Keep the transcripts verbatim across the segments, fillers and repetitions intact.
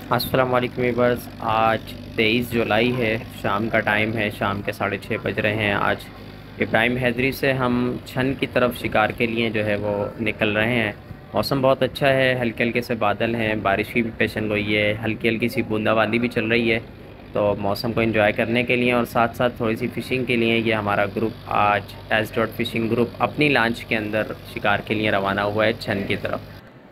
अस्सलाम वालेकुम वीवर्स। आज तेईस जुलाई है, शाम का टाइम है, शाम के साढ़े छः बज रहे हैं। आज इब्राहिम हैदरी से हम छन की तरफ शिकार के लिए जो है वो निकल रहे हैं। मौसम बहुत अच्छा है, हल्के हल्के से बादल हैं, बारिश की भी पेशन गोई है, हल्की हल्की सी बूंदाबांदी भी चल रही है। तो मौसम को एंजॉय करने के लिए और साथ साथ थोड़ी सी फ़िशिंग के लिए ये हमारा ग्रुप आज एस डॉट फिशिंग ग्रुप अपनी लॉन्च के अंदर शिकार के लिए रवाना हुआ है छन की तरफ।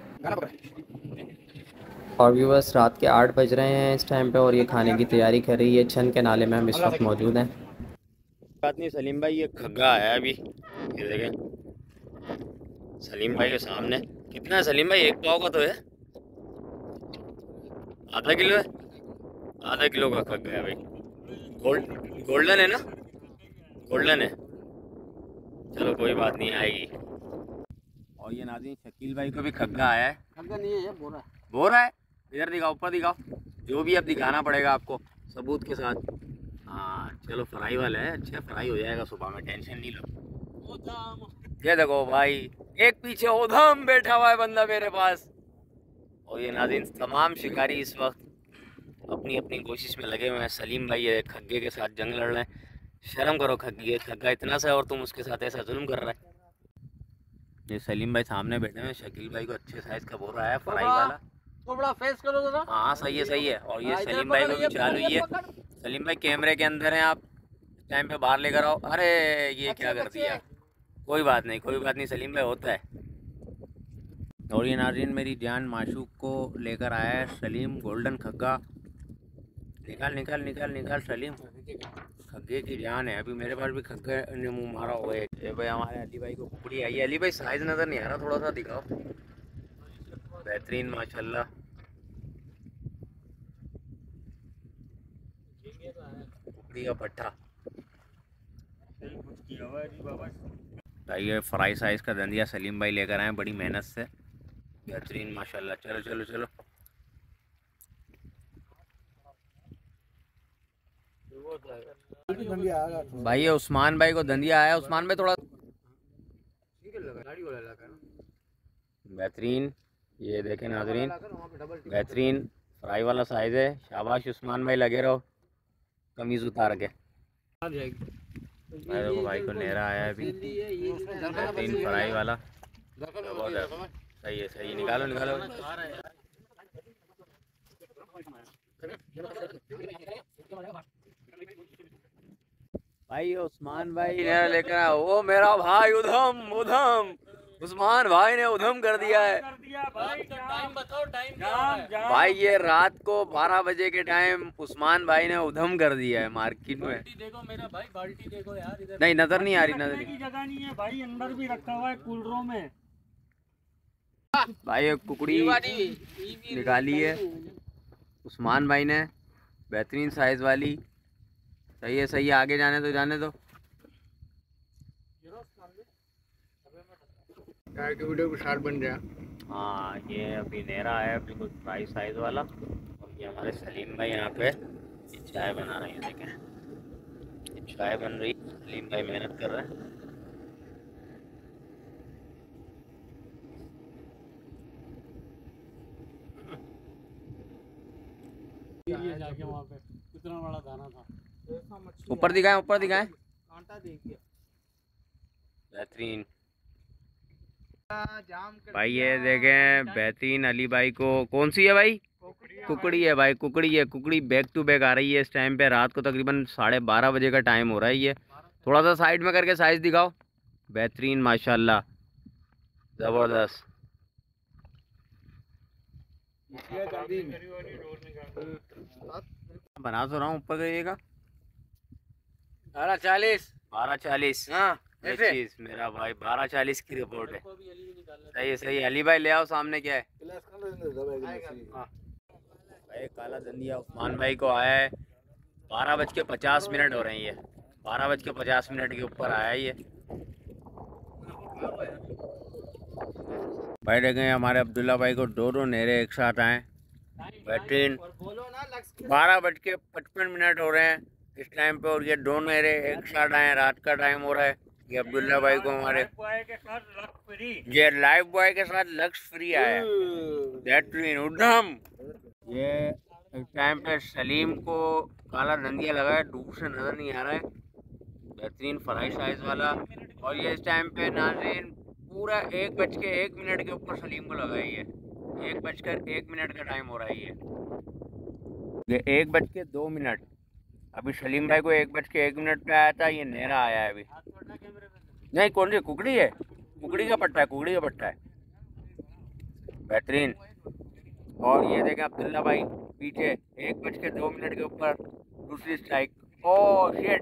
और व्यूवर्स, रात के आठ बज रहे हैं इस टाइम पे और ये खाने की तैयारी कर रही है। छन के नाले में हम इस वक्त मौजूद हैं। बात नहीं सलीम भाई, ये खग्गा आया अभी, ये देखें सलीम भाई के सामने। कितना है सलीम भाई? एक पाव का तो है, आधा किलो है। आधा किलो का खग्गा है भाई। गोल्ड गोल्डन है ना? गोल्डन है। चलो कोई बात नहीं, आएगी। और ये नाज़रीन शकील भाई को भी खग्गा आया है। खग्गा नहीं है, ये बोरा है। बोरा है? इधर दिखाओ, ऊपर दिखाओ, जो भी अब दिखाना पड़ेगा आपको सबूत के साथ। हाँ चलो, फ्राई वाला है, अच्छा फ्राई हो जाएगा सुबह में, टेंशन नहीं लो। ये देखो भाई, एक पीछे उधम बैठा हुआ है बंदा मेरे पास। और ये नाज़रीन तमाम शिकारी इस वक्त अपनी अपनी कोशिश में लगे हुए हैं। सलीम भाई ये खग्गे के साथ जंग लड़ रहे हैं। शर्म करो खग्गे, खग्गा इतना सा है और तुम उसके साथ ऐसा जुल्म कर रहा है। ये सलीम भाई सामने बैठे हैं, शकील भाई को अच्छे साइज का बोल रहा है फ्राई वाला। तो बड़ा फेस करो जरा। हाँ सही है सही है। और ये सलीम भाई को भी चालू ही है। सलीम भाई कैमरे के अंदर हैं, आप टाइम पे बाहर लेकर आओ। अरे ये क्या कर दिया? कोई बात नहीं कोई बात नहीं, सलीम भाई होता है। और ये नाज़रीन मेरी जान माशूक को लेकर आया है सलीम, गोल्डन खग्गा। निकाल निकाल निकाल निकाल सलीम, खग्गे की जान है। अभी मेरे पास भी खग्गे ने मुंह मारा हुआ है। ये भाई हमारे अली भाई को कुकड़ी आई है। अली भाई साइज नज़र नहीं आ रहा, थोड़ा सा दिखाओ। बेहतरीन माशाल्लाह। कुकड़ी का पट्टा। ये फ्राई साइज का दंदिया सलीम भाई लेकर आए बड़ी मेहनत से। बेहतरीन माशाल्लाह। चलो चलो चलो। भाई ये उस्मान भाई को दंदिया आया। उस्मान भाई थोड़ा बेहतरीन, ये देखें नाजरीन, बेहतरीन फ्राई वाला साइज है। शाबाश उस्मान भाई, लगे रहो कमीज उतार के। देखो भाई को नेरा आया है अभी, बेहतरीन फ्राई वाला। सही है सही है, निकालो निकालो। भाई उस्मान भाई ने लेकर आया, वो मेरा भाई उधम उधम उस्मान भाई ने उधम कर दिया है। टाइम बताओ, टाइम भाई ये रात को बारह बजे के टाइम उस्मान भाई ने उधम कर दिया है मार्केट में। देखो मेरा भाई, बाल्टी देखो यार इधर। नहीं नजर नहीं आ रही, नजर नहीं। जगह नहीं है भाई, अंदर भी रखा हुआ है कूलरों में। भाई एक कुकड़ी निकाली है उस्मान भाई ने, बेहतरीन साइज वाली। सही है सही है, आगे जाने दो जाने दो। वीडियो भी शार्ट बन गया। हाँ ये अभी नेरा है बिल्कुल फ्राई साइज वाला। और ये हमारे सलीम भाई यहाँ पे चाय बना रहे हैं, देखें चाय बन रही। सलीम भाई मेहनत कर रहे हैं। जाके वहाँ पे कितना बड़ा दाना था। ऊपर दिखाएं ऊपर दिखाएं। बेहतरीन भाई, ये देखें बेहतरीन अली भाई को। कौन सी है भाई? कुकड़ी है भाई, कुकड़ी है। कुकड़ी बैक टू बैक आ रही है इस टाइम पे। रात को तकरीबन साढ़े बारह बजे का टाइम हो रहा है। ये थोड़ा सा साइड में करके साइज दिखाओ। बेहतरीन माशाल्लाह, जबरदस्त। बना तो रहा हूँ, ऊपर करिएगा। बारह चालीस बारह चालीस हाँ चीज मेरा भाई, बारह चालीस की रिपोर्ट है। सही है सही है। अली भाई ले आओ सामने, क्या है भाई? काला दंदिया उस्मान भाई को आया है। बारह बज के पचास मिनट हो रही है, बारह बज के पचास मिनट के ऊपर आया है ये भाई। देखें हमारे अब्दुल्ला भाई को दो दो नेरे एक साथ आए। बेहतरीन बारह बज के पचपन मिनट हो रहे हैं इस टाइम पे, और ये दो नेरे एक साथ आए। रात का टाइम हो रहा है। ये अब्दुल्ला भाई को हमारे ये लाइव बॉय के साथ लक्ष्य फ्री आया। बेहतरीन उधम। ये टाइम पे सलीम को काला धंधिया लगा है, दूर से नज़र नहीं आ रहा है। बेहतरीन फ्राई साइज वाला। और ये इस टाइम पे नाज़रीन पूरा एक बज के एक मिनट के ऊपर सलीम को लगा ही है। एक बजकर एक मिनट का टाइम हो रहा है ये ये एक बज के दो मिनट। अभी सलीम भाई को एक बज के एक मिनट पे आया था, ये नहरा आया है अभी। नहीं कौन सी कुकड़ी है, कुकड़ी का पट्टा है, कुकड़ी का पट्टा है। बेहतरीन। और ये देखें अब्दुल्ला भाई पीछे एक बज के दो मिनट के ऊपर दूसरी स्ट्राइक। Oh shit.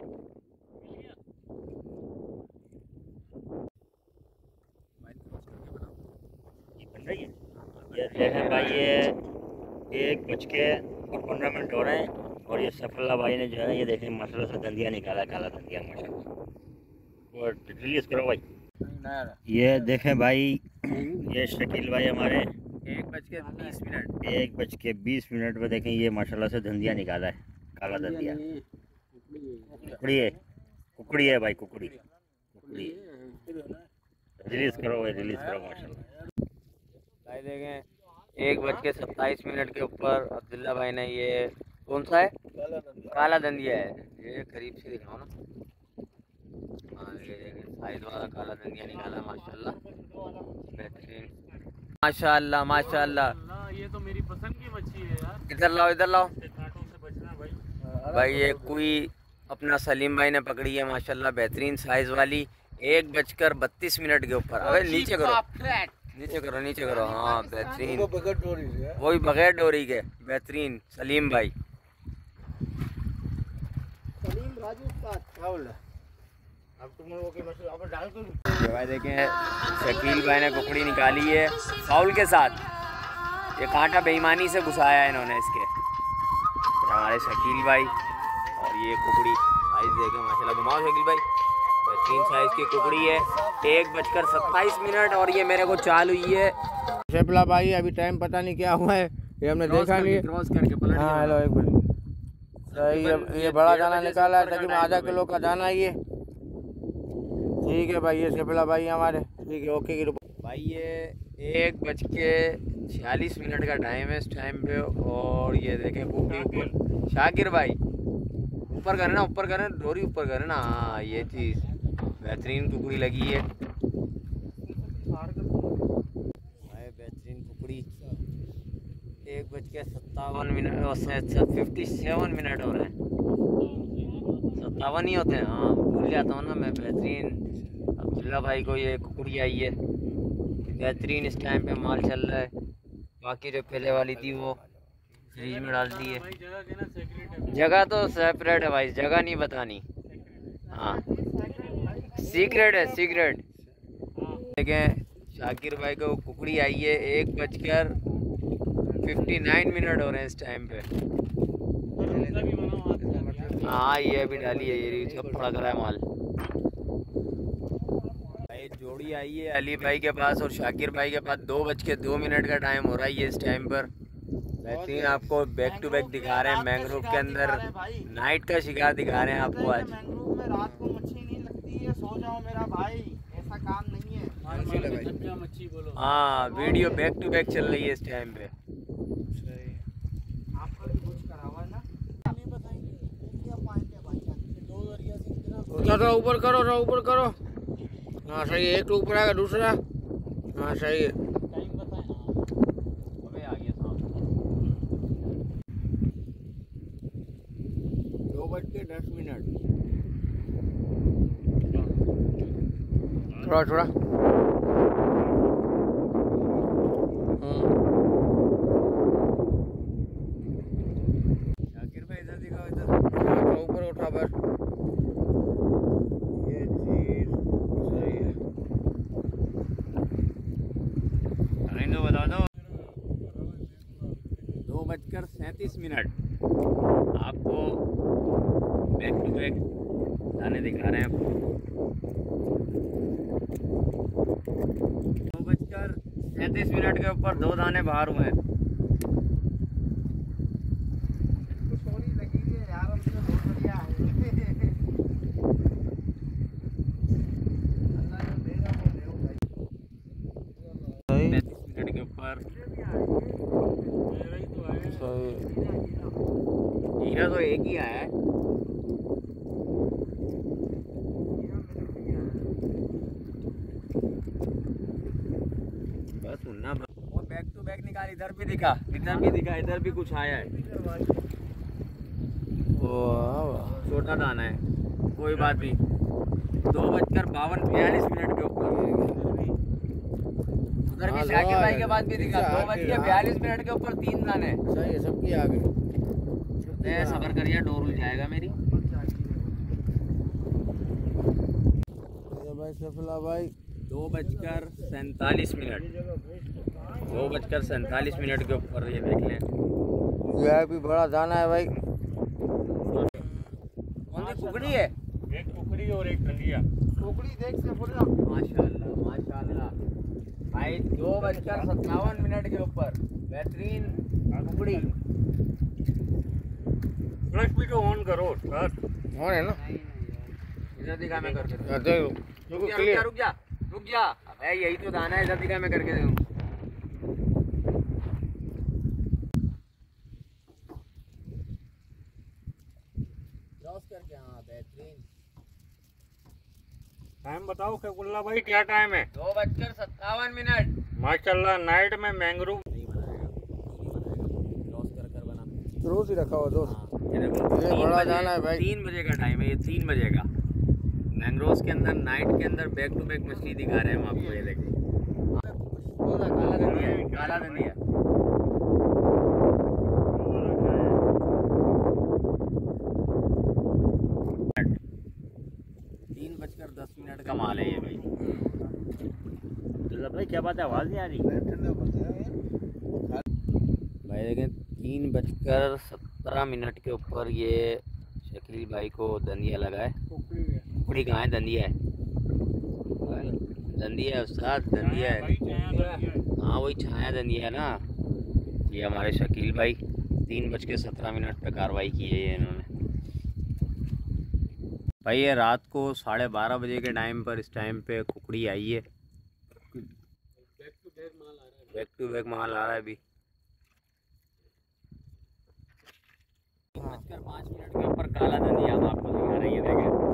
बन रही है ये देखें भाई, ये एक बज के और पंद्रह मिनट हो रहे हैं और ये सफल्ला भाई ने जो है ये देखें माशाल्लाह से धंधिया निकाला, काला धंधिया माशाल्लाह। और रिलीज करो भाई। ये देखें भाई, ये शकील भाई हमारे एक बज के बीस मिनट एक बज के बीस मिनट पर देखें ये माशाल्लाह से धंधिया निकाला है, काला धंधिया। कुकड़ी है, कुकड़ी है भाई, कुकड़ी कुकड़ी। रिलीज करो भाई, रिलीज करो माशाल्लाह। भाई देखें एक बज के सत्ताईस मिनट के ऊपर अब्दुल्ला भाई ने ये कौन सा है, काला धंधिया है। ये करीब से दिखाओ ना। हाँ ये देखें साइज वाला काला धंधिया निकाला माशाल्लाह। बेहतरीन माशाल्लाह माशाल्लाह। ये तो मेरी पसंद की मच्छी है यार। इधर लाओ इधर लाओ कांटों से बचना भाई। भाई। ये कोई अपना सलीम भाई ने पकड़ी है माशाल्लाह, बेहतरीन साइज वाली। एक बजकर बत्तीस मिनट के ऊपर। अबे नीचे करो नीचे करो नीचे करो। हाँ बेहतरीन, वही बगैर डोरी के बेहतरीन सलीम भाई। भाई देखें शकील भाई ने कुकड़ी निकाली है फाउल के साथ। ये कांटा बेईमानी से घुसाया है इन्होंने इसके, हमारे शकील भाई। और ये कुकड़ी साइज देखें माशाल्लाह। घुमाओ शकील भाई, बेहतरीन साइज की कुकड़ी है। एक बजकर सत्ताईस मिनट और ये मेरे को चाल हुई है। शेफला भाई अभी टाइम पता नहीं क्या हुआ है, ये हमने देखा नहीं। क्रॉस करके पलट। हाँ हेलो एक मिनट। ये ये बड़ा दाना निकाला है तकरीबन आधा किलो का दाना ये। ठीक है भाई, ये शेफला भाई हमारे। ठीक है ओके की भाई। ये एक बज के छियालीस मिनट का टाइम है इस टाइम पे। और ये देखें कुकड़ी ऊपर। शाकिर भाई ऊपर करें ना, ऊपर करें, डोरी ऊपर करें ना। हाँ ये चीज़ बेहतरीन कुकड़ी लगी है भाई, बेहतरीन कुकड़ी। एक बज के सत्तावन मिनट फिफ्टी सेवन मिनट हो रहे हैं, सत्तावन ही होते हैं। हाँ भूल जाता हूँ ना मैं। बेहतरीन अब्दुल्ला भाई को ये कुकड़ी आई है, बेहतरीन इस टाइम पे माल चल रहा है। बाकी जो पहले वाली थी वो फ्रीज में डाल दी है। जगह तो सेपरेट है भाई, जगह नहीं बतानी। हाँ सीक्रेट है, सीक्रेट। देखें शाकिर भाई को कुकड़ी आई है। एक बजकर फिफ्टी नाइन मिनट हो रहे हैं इस टाइम पे। हाँ ये अभी डाली है, ये सब पड़ा करा है माल। भाई जोड़ी आई है अली भाई के पास और शाकिर भाई के पास। दो बज के दो मिनट का टाइम हो रहा है ये इस टाइम पर। बेहतरीन आपको बैक टू बैक दिखा रहे हैं। मैंग्रोव के अंदर नाइट का शिकार दिखा रहे हैं आपको आज। मैंग्रोव में रात को मच्छी नहीं लगती है, सो जाओ मेरा भाई, ऐसा काम नहीं है। मच्छी बोलो। हाँ वीडियो बैक टू बैक चल रही है इस टाइम पे। आपका भी कुछ करा हुआ है ना, नहीं बताएंगे क्या पॉइंट है भाई। दो दरिया से इतना थोड़ा ऊपर करो, थोड़ा ऊपर करो। हाँ सही है, एक तो ऊपर आएगा दूसरा। हाँ सही है। टाइम बताएं। अबे आ गया साहब। दो बज के दस मिनट। थोड़ा थोड़ा शाकिर भाई इधर दिखाओ, इधर ऊपर उठा बस। ये चीज सही है। टाइम तो बता दो। दो बजकर सैंतीस मिनट आपको बैक टू बैक दाने दिखा रहे हैं आपको। दो बजकर सैंतीस मिनट के ऊपर दो दाने बाहर हुए हैं। पैंतीस मिनट के ऊपर। हीरा तो एक ही आया है। बस सुनना वो बैक टू बैक निकाल, इधर भी दिखा, इधर भी दिखा, इधर भी कुछ आया है। छोटा दाना है, कोई बात नहीं। दो बजकर बावन बयालीस मिनट के ऊपर उधर भी शाकिर भाई के बाद भी दिखा। दो बज के बयालीस मिनट के ऊपर तीन दाने। सही है, सबकी आ गई। सबर करिए, डोर उल जाएगा मेरी। भाई सफला भाई दो बजकर सैंतालीस मिनट दो बजकर सैंतालीस मिनट के ऊपर ये देख लें। यह भी बड़ा दाना है भाई। कौन सी कुकड़ी है? एक कुकड़ी और एक दंदिया। कुकड़ी देख से बोल रहा। माशाल्लाह माशाल्लाह भाई, दो बजकर सत्तावन मिनट के ऊपर बेहतरीन कुकड़ी। फ्लश भी तो ऑन करो सर। ऑन है ना? इधर दिखा, मैं करके दूँ। देखो रुक जा रुक जा रुक जा, अबे यही तो दाना है। इधर दिखा, मैं करके दूँ। क्रॉस करके, हाँ बेहतरीन। टाइम बताओ कैकुल्ला भाई, क्या टाइम है? दो बजकर सत्तावन मिनट। माशाल्लाह, नाइट में मैंग्रोव क्रॉस कर कर बना। रोज ही रखा हुआ दोस्त। ये देखो, ये तीन बड़ा बजे- दाना है भाई। तीन बजे का टाइम है, ये तीन बजे का। मैंग्रोव्स के अंदर नाइट के अंदर बैक टू बैक मछली दिखा रहे हैं हम आपको। ये देखिए, काला धनिया है, काला धनिया। तीन बजकर दस मिनट का माल है ये भाई। भाई क्या बात है, आवाज नहीं आ रही? भाई देखें, तीन बजकर सत्रह मिनट के ऊपर ये शकील भाई को दंदिया लगा है। कुकड़ी कहाँ है? दंदिया है, दंदिया है उस्ताद, दंदिया है। हाँ वही छाया दंदिया है ना। ये हमारे शकील भाई तीन बज के सत्रह मिनट पे कार्रवाई की है ये इन्होंने। भाई ये रात को साढ़े बारह बजे के टाइम पर, इस टाइम पे कुकड़ी आई है। बैक टू बैक माल आ रहा है अभी। बजकर पाँच मिनट के ऊपर काला धनिया आपको दिखा रही है, देखें।